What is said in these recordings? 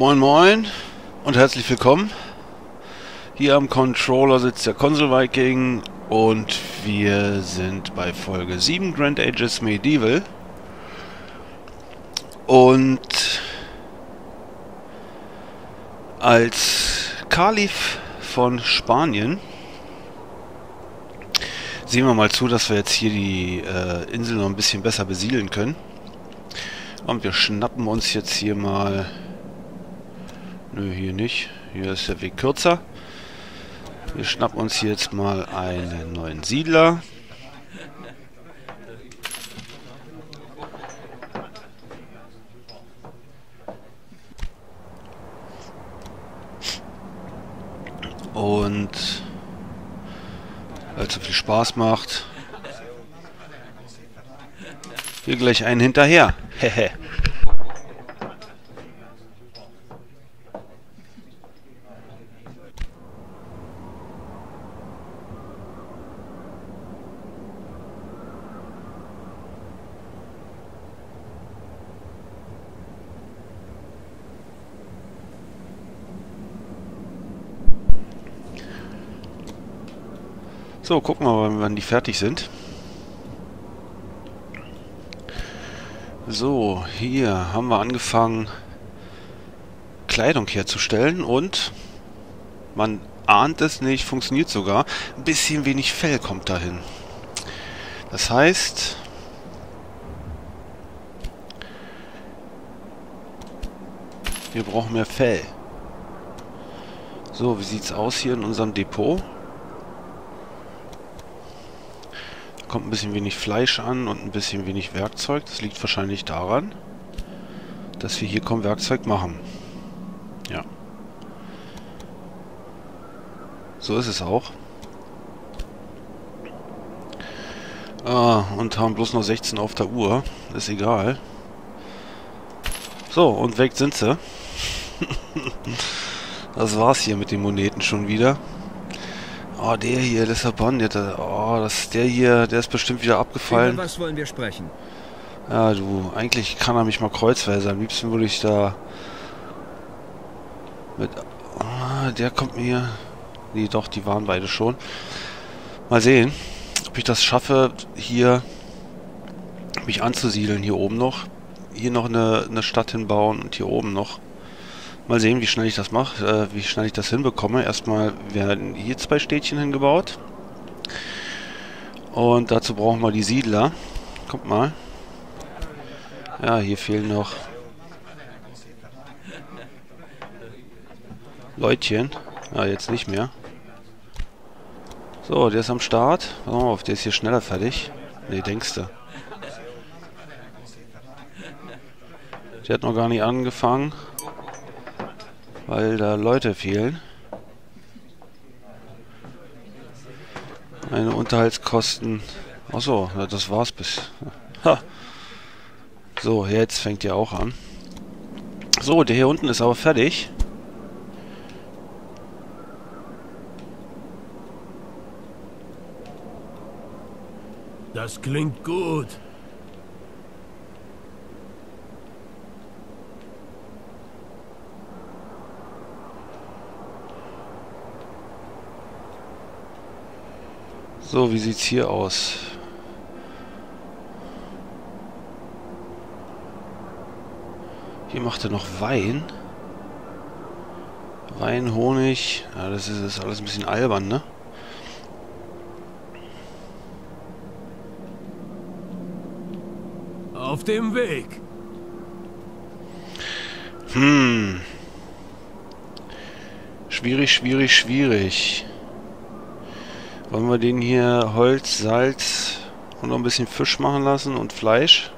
Moin Moin und herzlich willkommen. Hier am Controller sitzt der Console Viking und wir sind bei Folge 7 Grand Ages Medieval. Und als Kalif von Spanien sehen wir mal zu, dass wir jetzt hier die Insel noch ein bisschen besser besiedeln können. Und wir schnappen uns jetzt hier mal... Nö, hier nicht. Hier ist der Weg kürzer. Wir schnappen uns hier jetzt mal einen neuen Siedler. Und weil es so viel Spaß macht, hier gleich einen hinterher. Hehe. So, gucken wir mal, wann die fertig sind. So, hier haben wir angefangen, Kleidung herzustellen und man ahnt es nicht, funktioniert sogar. Ein bisschen wenig Fell kommt dahin. Das heißt, wir brauchen mehr Fell. So, wie sieht's aus hier in unserem Depot? Kommt ein bisschen wenig Fleisch an und ein bisschen wenig Werkzeug. Das liegt wahrscheinlich daran, dass wir hier kaum Werkzeug machen. Ja. So ist es auch. Und haben bloß noch 16 auf der Uhr. Ist egal. So, und weg sind sie. Das war's hier mit den Moneten schon wieder. Oh, der hier, das Verbandete. Oh, der hier, der ist bestimmt wieder abgefallen. Über was wollen wir sprechen? Ja, du, eigentlich kann er mich mal kreuzweise. Am liebsten würde ich da mit... Oh, der kommt mir... Nee, doch, die waren beide schon. Mal sehen, ob ich das schaffe, hier mich anzusiedeln. Hier oben noch. Hier noch eine Stadt hinbauen und hier oben noch. Mal sehen, wie schnell ich das mache, wie schnell ich das hinbekomme. Erstmal werden hier 2 Städtchen hingebaut. Und dazu brauchen wir die Siedler. Kommt mal. Ja, hier fehlen noch Leutchen. Ja, jetzt nicht mehr. So, der ist am Start. Pass mal auf, der ist hier schneller fertig. Ne, denkst du. Der hat noch gar nicht angefangen, weil da Leute fehlen. Meine Unterhaltskosten... Achso, das war's bis... Ha. So, jetzt fängt ihr auch an. So, der hier unten ist aber fertig. Das klingt gut. So, wie sieht's hier aus? Hier macht er noch Wein. Wein, Honig. Ja, das ist alles ein bisschen albern, ne? Auf dem Weg. Schwierig, schwierig, schwierig. Wollen wir den hier Holz, Salz und noch ein bisschen Fisch machen lassen und Fleisch?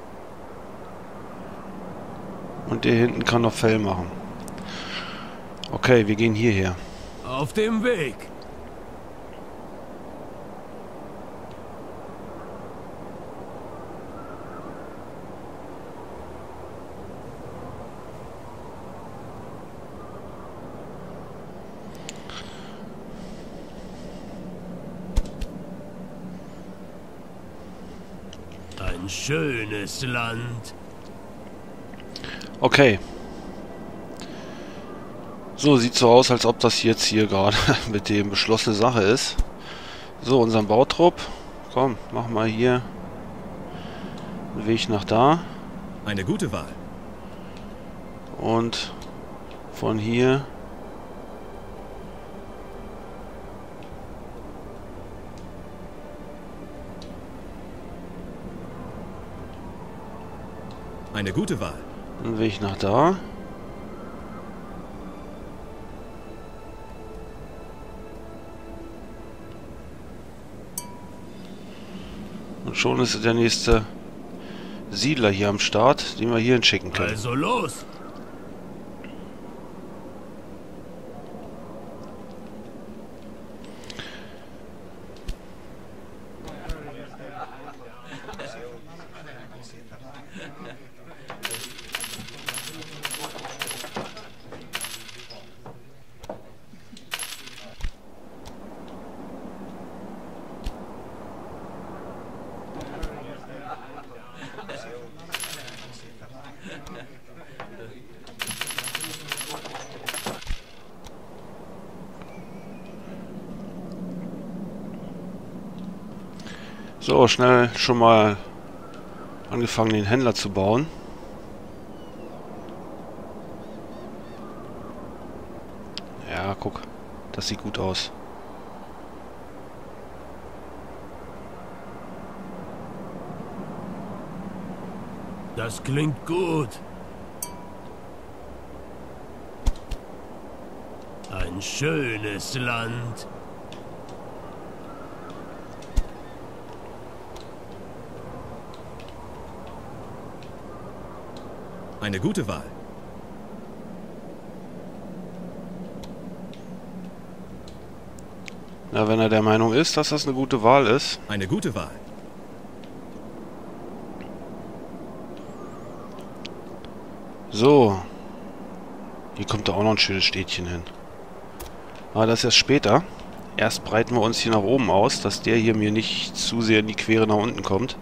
Und der hinten kann noch Fell machen. Okay, wir gehen hierher. Auf dem Weg. Ein schönes Land. Okay. So, sieht so aus, als ob das jetzt hier gerade mit dem beschlossene Sache ist. So, unseren Bautrupp. Komm, mach mal hier einen Weg nach da. Eine gute Wahl. Und von hier Eine gute Wahl. einen Weg nach da. Und schon ist der nächste Siedler hier am Start, den wir hier hinschicken können. Also los! So, schnell schon mal angefangen, den Händler zu bauen. Ja, guck. Das sieht gut aus. Das klingt gut. Ein schönes Land. Eine gute Wahl. Na, wenn er der Meinung ist, dass das eine gute Wahl ist. Eine gute Wahl. So. Hier kommt da auch noch ein schönes Städtchen hin. Aber das ist erst später. Erst breiten wir uns hier nach oben aus, dass der hier mir nicht zu sehr in die Quere nach unten kommt.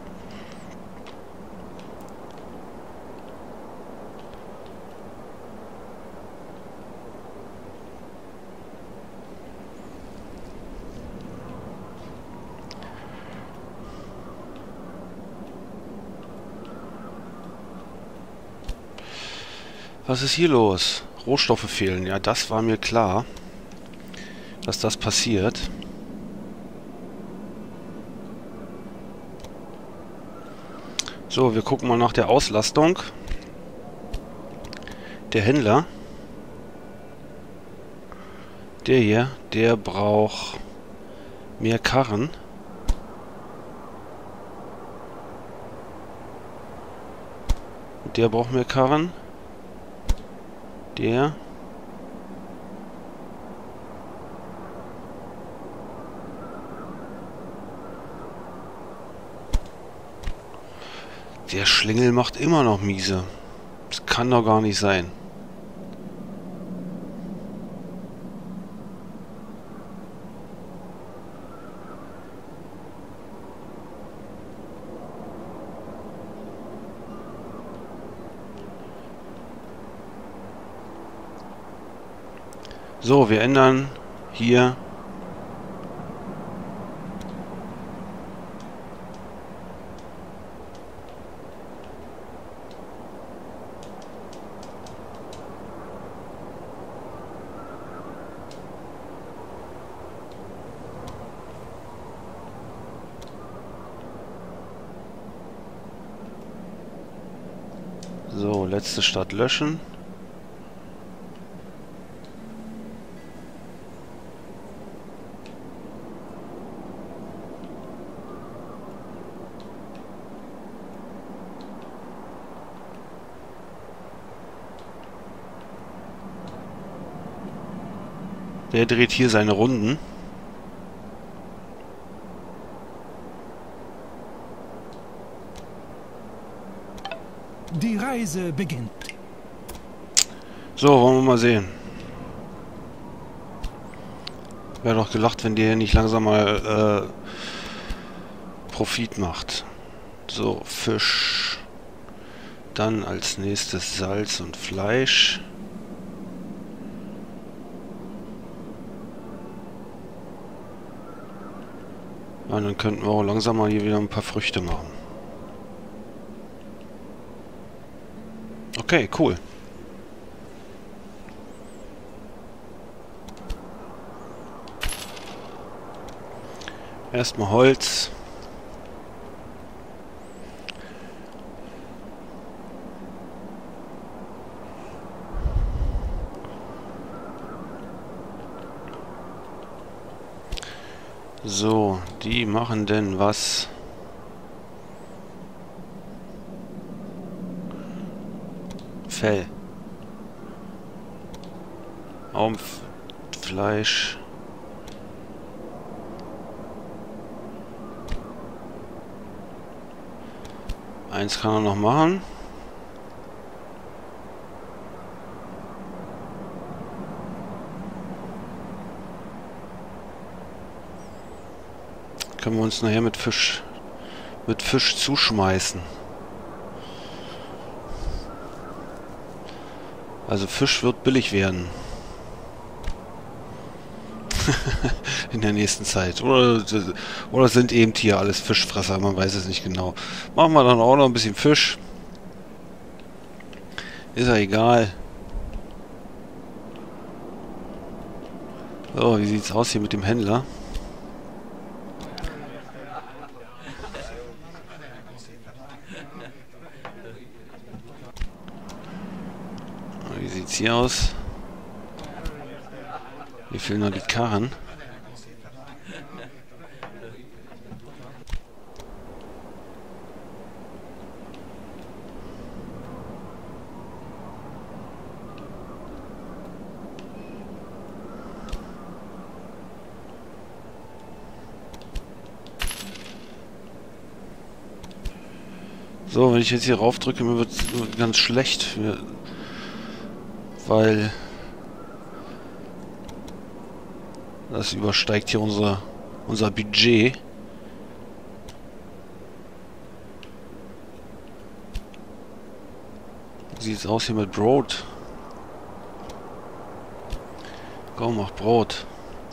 Was ist hier los? Rohstoffe fehlen. Ja, das war mir klar, dass das passiert. So, wir gucken mal nach der Auslastung. Der Händler. Der hier, der braucht mehr Karren. Der braucht mehr Karren. Der Schlingel macht immer noch miese. Das kann doch gar nicht sein. So, wir ändern hier so, letzte Stadt löschen. Der dreht hier seine Runden. Die Reise beginnt. So, wollen wir mal sehen. Wäre doch gelacht, wenn der hier nicht langsam mal Profit macht. So, Fisch. Dann als nächstes Salz und Fleisch. Und dann könnten wir auch langsam mal hier wieder ein paar Früchte machen. Okay, cool. Erstmal Holz. So, die machen denn was? Fell. Fleisch. Eins kann er noch machen. Können wir uns nachher mit Fisch zuschmeißen. Also Fisch wird billig werden. In der nächsten Zeit. Oder sind eben hier alles Fischfresser, man weiß es nicht genau. Machen wir dann auch noch ein bisschen Fisch. Ist ja egal. So, wie sieht's aus hier mit dem Händler? Wie sieht's hier aus? Hier fehlen noch die Karren. So, wenn ich jetzt hier rauf drücke, mir wird ganz schlecht. Weil das übersteigt hier unser Budget. Wie sieht's aus hier mit Brot? Komm, mach Brot.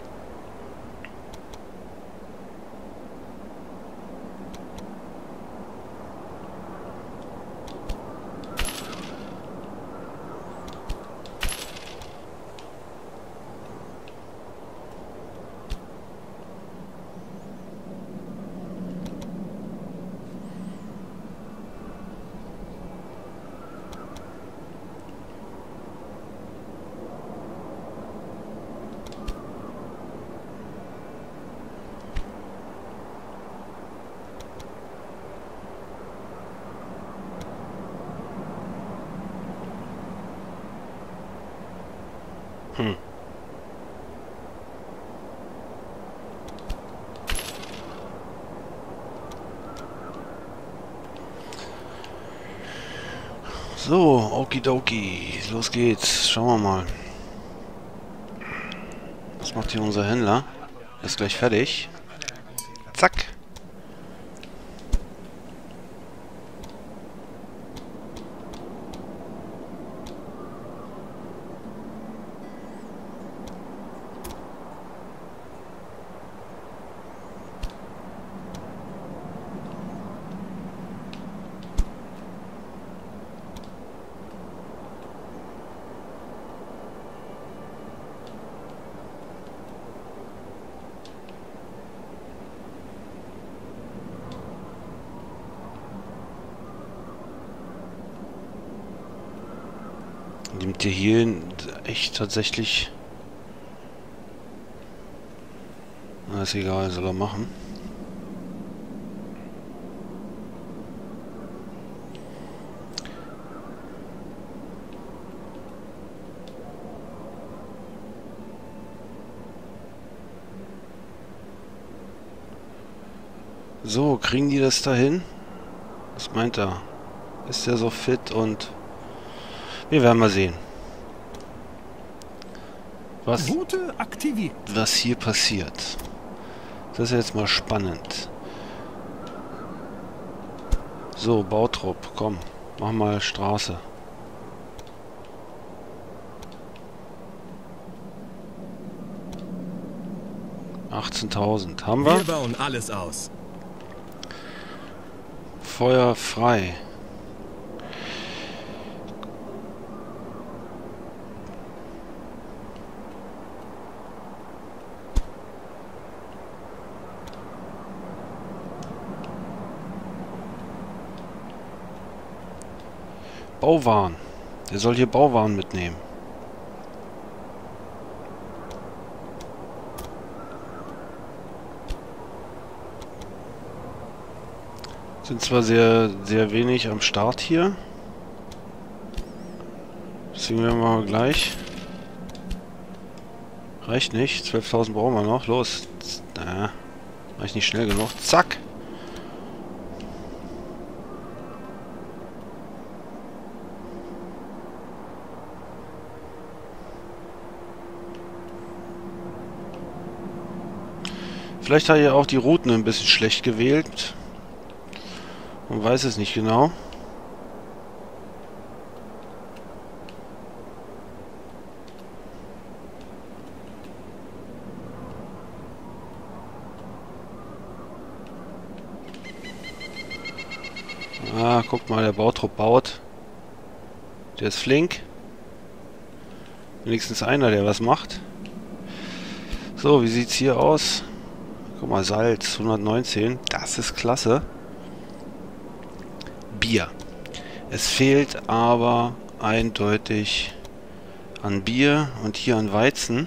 So, okidoki. Los geht's. Schauen wir mal. Was macht hier unser Händler? Ist gleich fertig. Zack. Nimmt ihr hier echt tatsächlich... Na, ist egal, soll er machen. So, kriegen die das dahin? Was meint er? Ist der so fit und... Wir werden mal sehen, was hier passiert. Das ist jetzt mal spannend. So, Bautrupp, komm, mach mal Straße. 18.000. Haben wir? Wir bauen alles aus. Feuer frei. Bauwaren. Der soll hier Bauwaren mitnehmen. Sind zwar sehr, sehr wenig am Start hier. Deswegen werden wir mal gleich. Reicht nicht. 12.000 brauchen wir noch. Los. Reicht nicht schnell genug. Zack. Vielleicht hat er auch die Routen ein bisschen schlecht gewählt. Man weiß es nicht genau. Ah, guck mal, der Bautrupp baut. Der ist flink. Wenigstens einer, der was macht. So, wie sieht's hier aus? Guck mal, Salz, 119. Das ist klasse. Bier. Es fehlt aber eindeutig an Bier und hier an Weizen.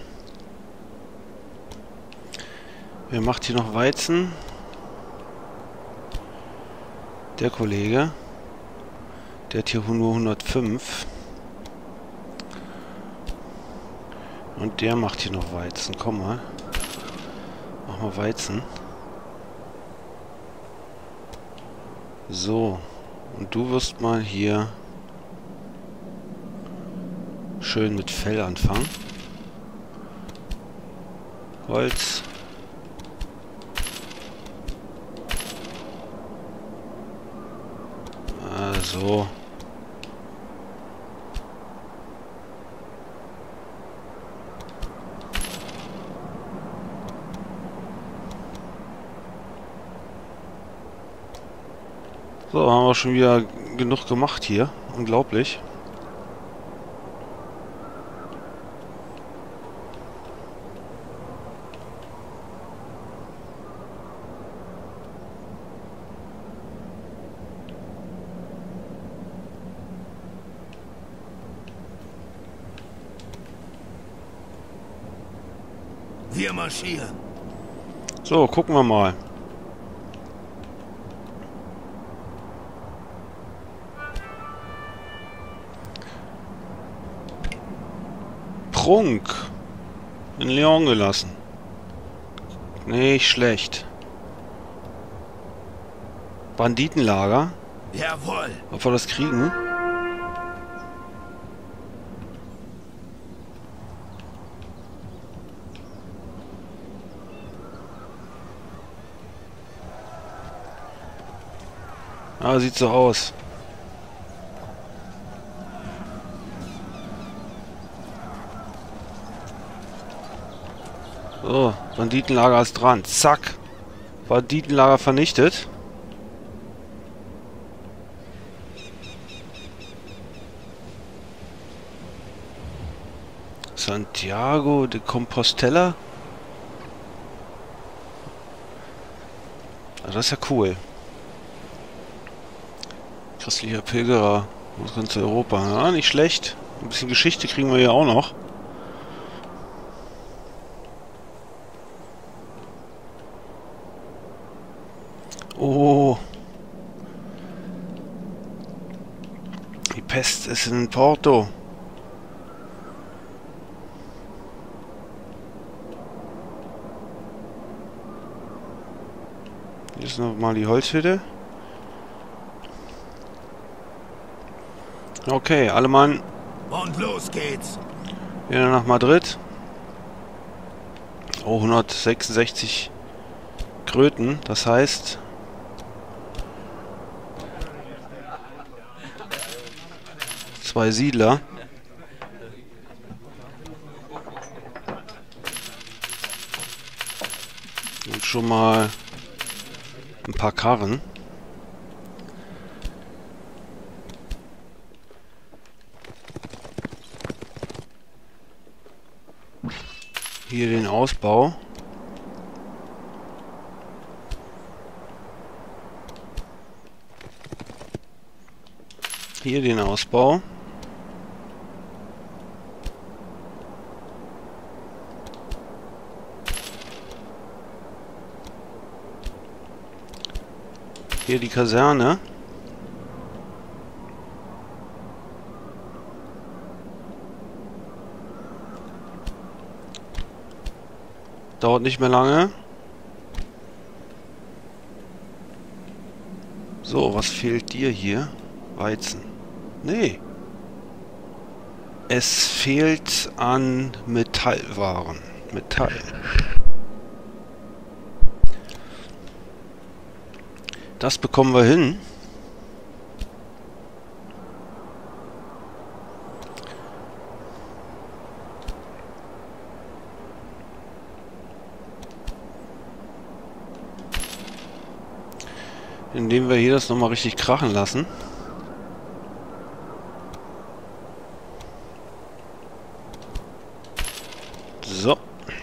Wer macht hier noch Weizen? Der Kollege. Der hat hier nur 105. Und der macht hier noch Weizen. Komm mal. Mach mal Weizen. So. Und du wirst mal hier schön mit Fell anfangen. Holz. So. So, haben wir schon wieder genug gemacht hier. Unglaublich. Wir marschieren. So, gucken wir mal. Prunk. In Lyon gelassen. Nicht schlecht. Banditenlager. Jawohl. Ob wir das kriegen? Ah, sieht so aus. So, Banditenlager ist dran. Zack. Banditenlager vernichtet. Santiago de Compostela. Ah, das ist ja cool. Christlicher Pilgerer aus ganz Europa. Ja, nicht schlecht. Ein bisschen Geschichte kriegen wir ja auch noch. Oh. Die Pest ist in Porto. Hier ist nochmal die Holzhütte. Okay, alle Mann. Und los geht's. Wieder nach Madrid. Oh, 166 Kröten. Das heißt... zwei Siedler. schon mal ein paar Karren. Hier den Ausbau. Hier den Ausbau. Hier die Kaserne. Dauert nicht mehr lange. So, was fehlt dir hier? Weizen. Nee. Es fehlt an Metallwaren. Metall. Das bekommen wir hin. Indem wir hier das nochmal richtig krachen lassen. So.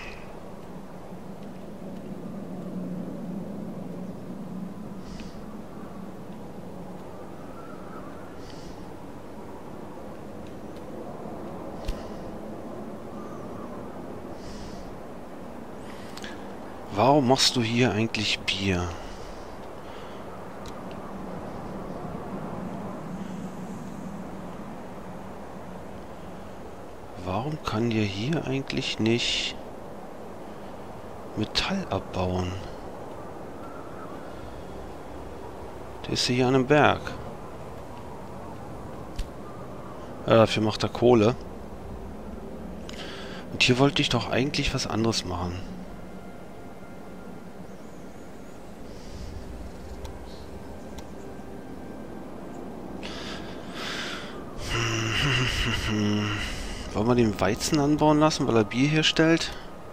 Warum machst du hier eigentlich Bier? Warum kann dir hier eigentlich nicht Metall abbauen? Der ist hier an einem Berg. Ja, dafür macht er Kohle. Und hier wollte ich doch eigentlich was anderes machen. Wollen wir den Weizen anbauen lassen, weil er Bier herstellt?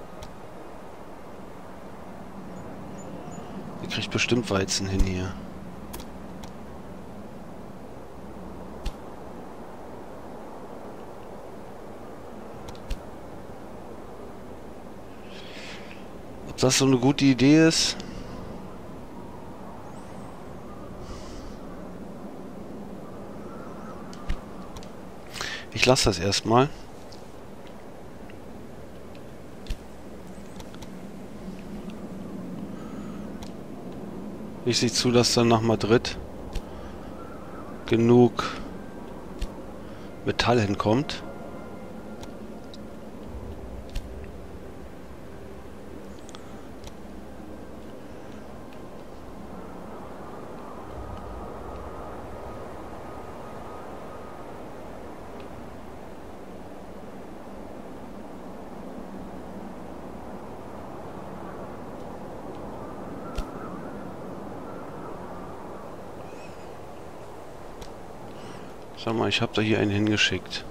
Der kriegt bestimmt Weizen hin hier. Ob das so eine gute Idee ist? Ich lasse das erstmal. Ich sehe zu, dass dann nach Madrid genug Metall hinkommt. Sag mal, ich habe da hier einen hingeschickt.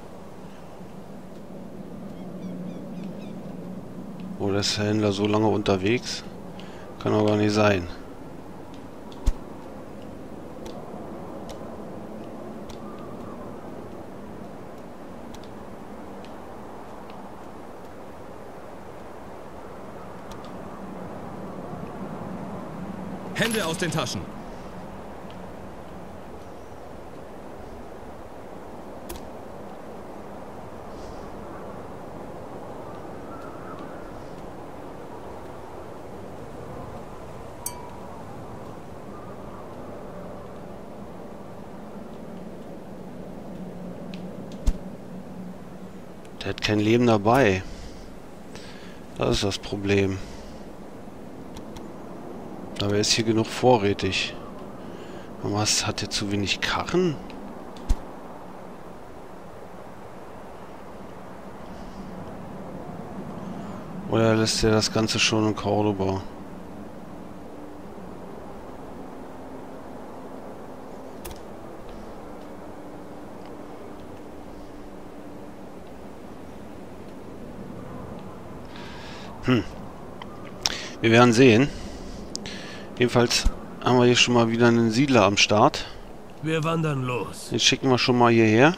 Oder ist der Händler so lange unterwegs? Kann doch gar nicht sein. Hände aus den Taschen. Der hat kein Leben dabei. Das ist das Problem. Aber er ist hier genug vorrätig. Aber was, hat er zu wenig Karren? Oder lässt er das Ganze schon in Cordoba? Wir werden sehen. Jedenfalls haben wir hier schon mal wieder einen Siedler am Start. Wir wandern los. Den schicken wir schon mal hierher.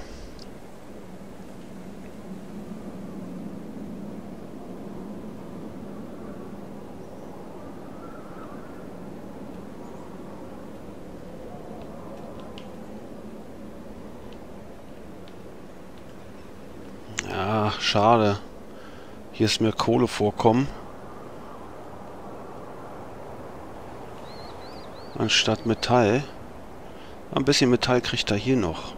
Ja, schade. Hier ist mehr Kohle vorkommen. Anstatt Metall. Ein bisschen Metall kriegt er hier noch.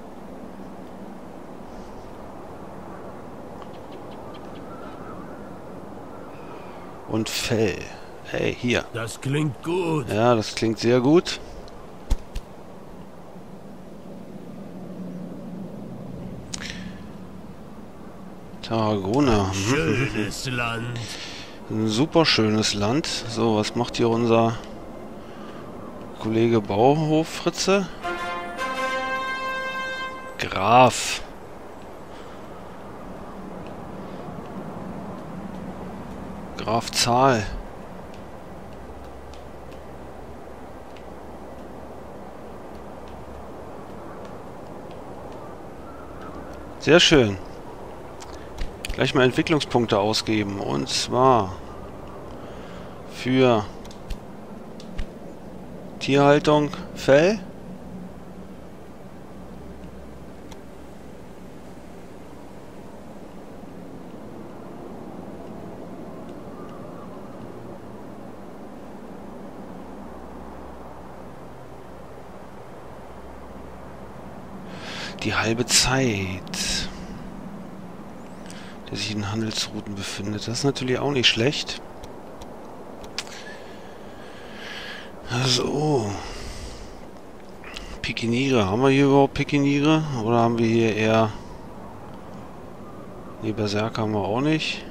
Und Fell. Hey, hier. Das klingt gut. Ja, das klingt sehr gut. Tarragona. Schönes Land. Ein super schönes Land. So, was macht hier unser Kollege Bauhof, Fritze? Graf. Graf Zahl. Sehr schön. Gleich mal Entwicklungspunkte ausgeben. Und zwar für Tierhaltung Fell. Die halbe Zeit, der sich in Handelsrouten befindet. Das ist natürlich auch nicht schlecht. So. Pikiniere. Haben wir hier überhaupt Pikiniere? Oder haben wir hier eher... Ne, Berserker haben wir auch nicht.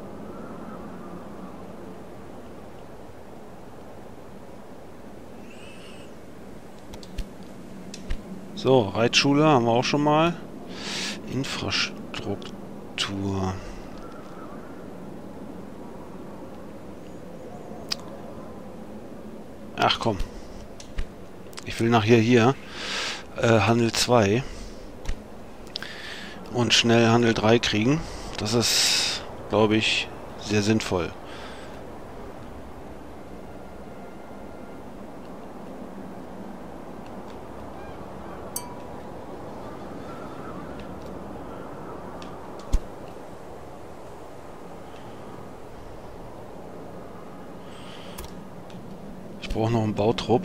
So, Reitschule haben wir auch schon mal. Infrastruktur. Ach komm. Ich will nachher hier Handel 2 und schnell Handel 3 kriegen. Das ist, glaube ich, sehr sinnvoll. Ich brauche noch einen Bautrupp.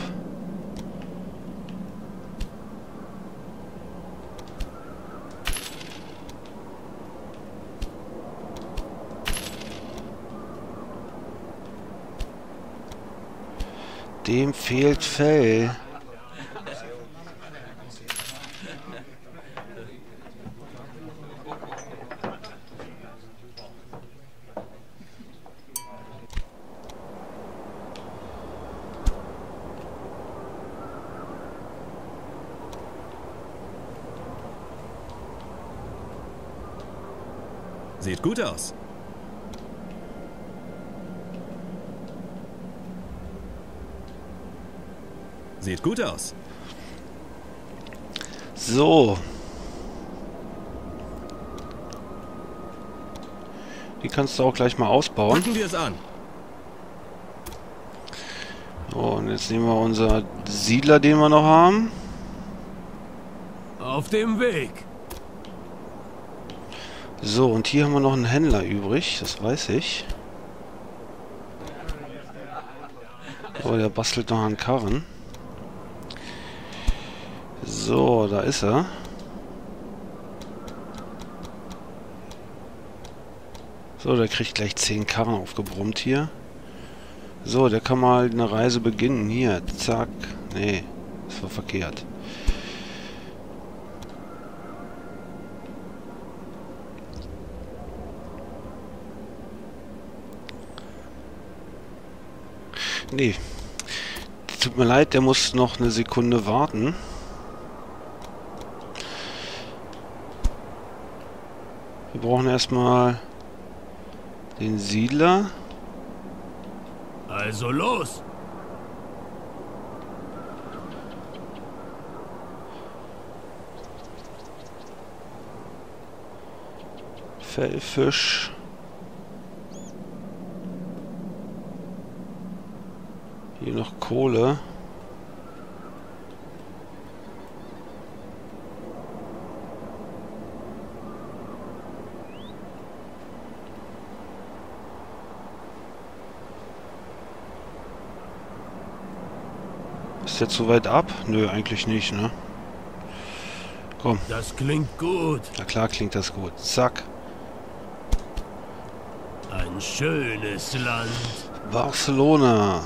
Dem fehlt Fell. Sieht gut aus. Sieht gut aus. So. Die kannst du auch gleich mal ausbauen. Packen wir es an. So, und jetzt nehmen wir unser Siedler, den wir noch haben. Auf dem Weg. So, und hier haben wir noch einen Händler übrig, das weiß ich. Oh, der bastelt noch an Karren. So, da ist er. So, der kriegt gleich 10 Karren aufgebrummt hier. So, der kann mal eine Reise beginnen. Hier, zack. Nee, das war verkehrt. Nee. Tut mir leid, der muss noch eine Sekunde warten. Wir brauchen erstmal den Siedler. Also los! Fellfisch. Hier noch Kohle. Ist jetzt so weit ab? Nö, eigentlich nicht, ne? Komm. Das klingt gut. Na klar klingt das gut. Zack. Ein schönes Land. Barcelona.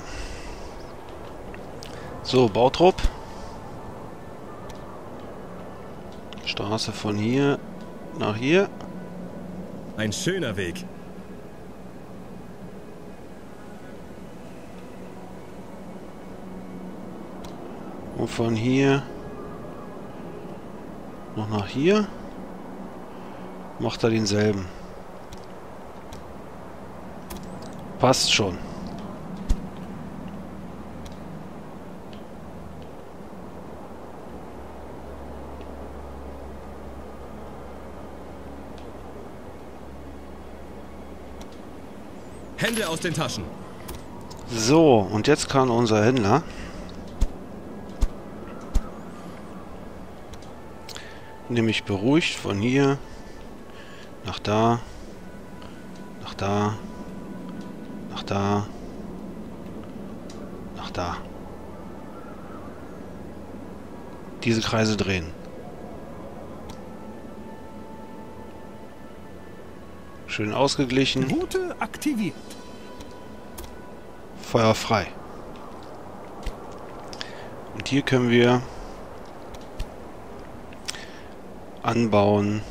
So, Bautrupp. Straße von hier nach hier. Ein schöner Weg. Und von hier noch nach hier. Macht er denselben. Passt schon. Hände aus den Taschen. So, und jetzt kann unser Händler nämlich beruhigt von hier nach da, nach da, nach da, nach da. Diese Kreise drehen. Schön ausgeglichen. Route aktiviert. Feuer frei. Und hier können wir anbauen.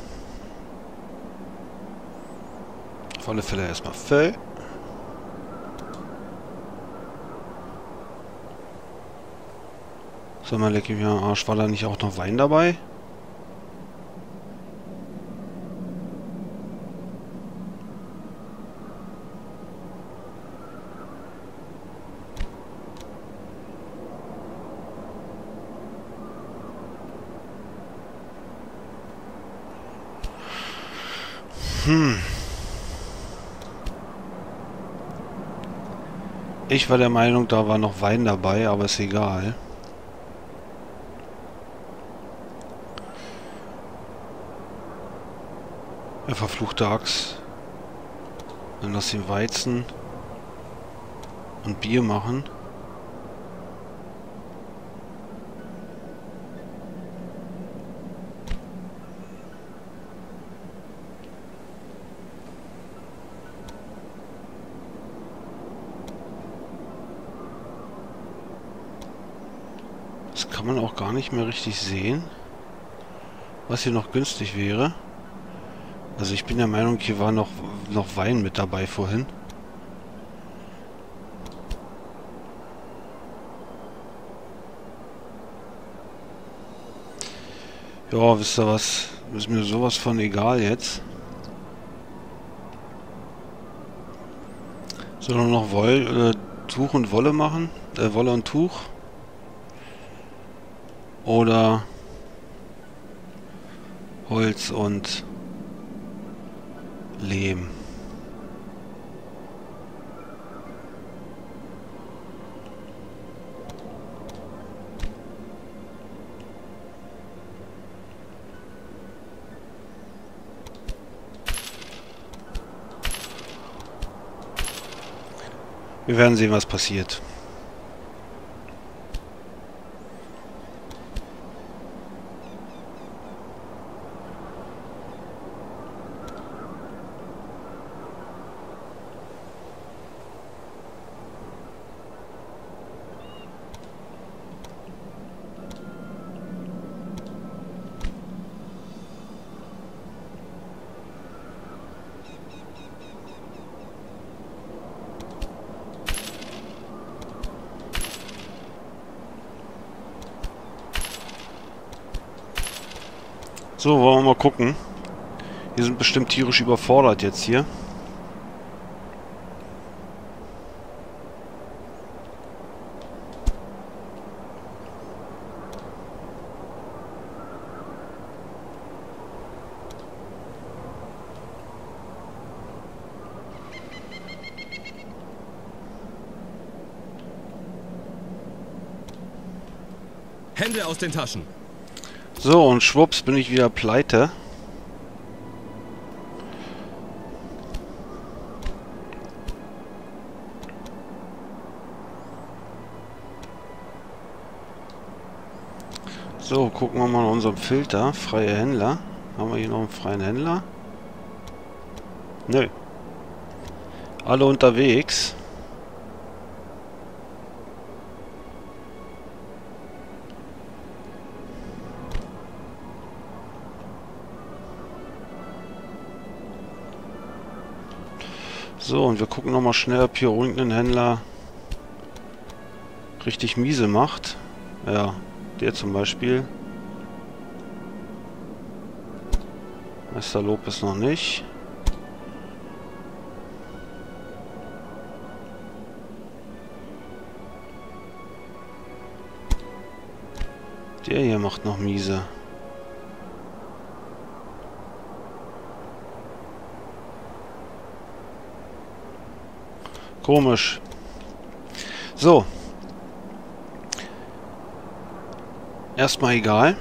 Auf alle Fälle erstmal Fell. So, mal leck mir am Arsch. War da nicht auch noch Wein dabei? Ich war der Meinung, da war noch Wein dabei, aber ist egal. Der verfluchte Axt. Dann lass ihn Weizen und Bier machen. Das kann man auch gar nicht mehr richtig sehen, was hier noch günstig wäre. Also ich bin der Meinung, hier war noch Wein mit dabei vorhin. Ja, wisst ihr was? Ist mir sowas von egal jetzt. Soll nur noch Tuch und Wolle machen? Wolle und Tuch. Oder Holz und Lehm. Wir werden sehen, was passiert. So, wollen wir mal gucken. Wir sind bestimmt tierisch überfordert jetzt hier. Hände aus den Taschen. So, und schwupps bin ich wieder pleite. So, gucken wir mal in unserem Filter. Freie Händler. Haben wir hier noch einen freien Händler? Nö. Alle unterwegs. So, und wir gucken nochmal schnell, ob hier irgendein Händler richtig miese macht. Ja, der zum Beispiel. Meister Lopez noch nicht. Der hier macht noch miese. Komisch. So. Erstmal egal.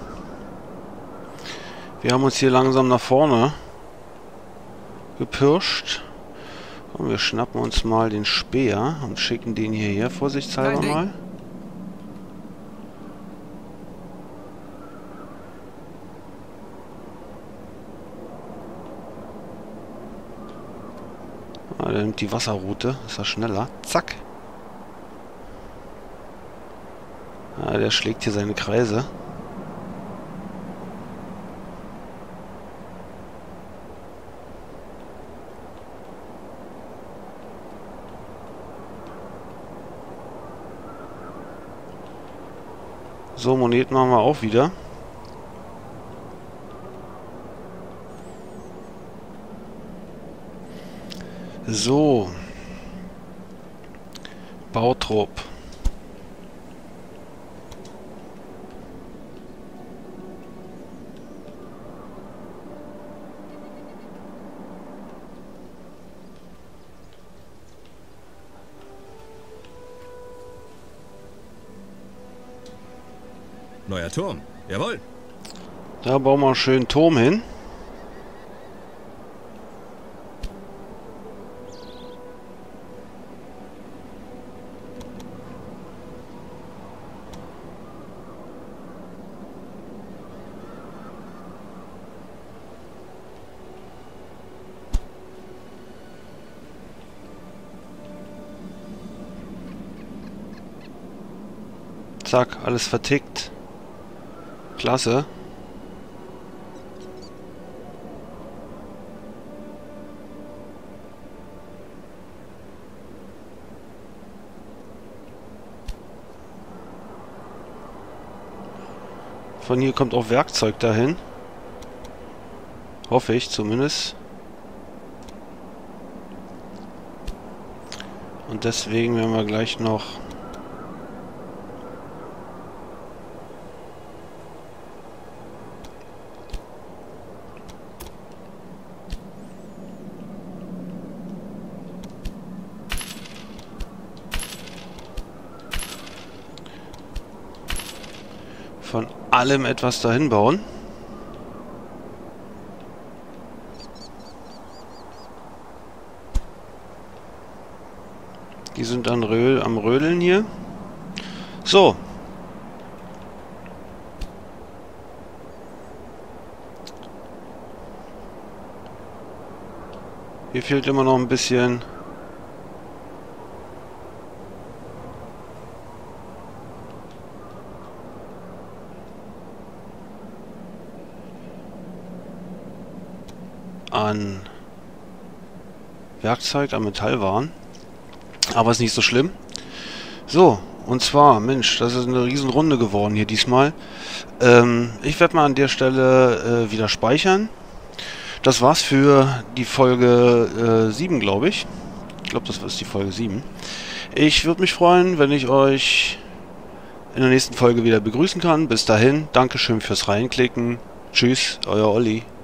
Wir haben uns hier langsam nach vorne gepirscht. Und wir schnappen uns mal den Speer und schicken den hierher, vorsichtshalber mal. Ah, der nimmt die Wasserroute. Ist er schneller. Zack. Ah, der schlägt hier seine Kreise. So, Moneten machen wir auch wieder. So. Bautrupp. Neuer Turm. Jawohl. Da bauen wir einen schönen Turm hin. Zack, alles vertickt. Klasse. Von hier kommt auch Werkzeug dahin. Hoffe ich zumindest. Und deswegen werden wir gleich noch von allem etwas dahin bauen. Die sind dann am Rödeln hier. So. Hier fehlt immer noch ein bisschen. An Werkzeug, an Metallwaren. Aber ist nicht so schlimm. So, und zwar, Mensch, das ist eine Riesenrunde geworden hier diesmal. Ich werde mal an der Stelle wieder speichern. Das war's für die Folge 7, glaube ich. Ich glaube, das ist die Folge 7. Ich würde mich freuen, wenn ich euch in der nächsten Folge wieder begrüßen kann. Bis dahin, Dankeschön fürs Reinklicken. Tschüss, euer Olli.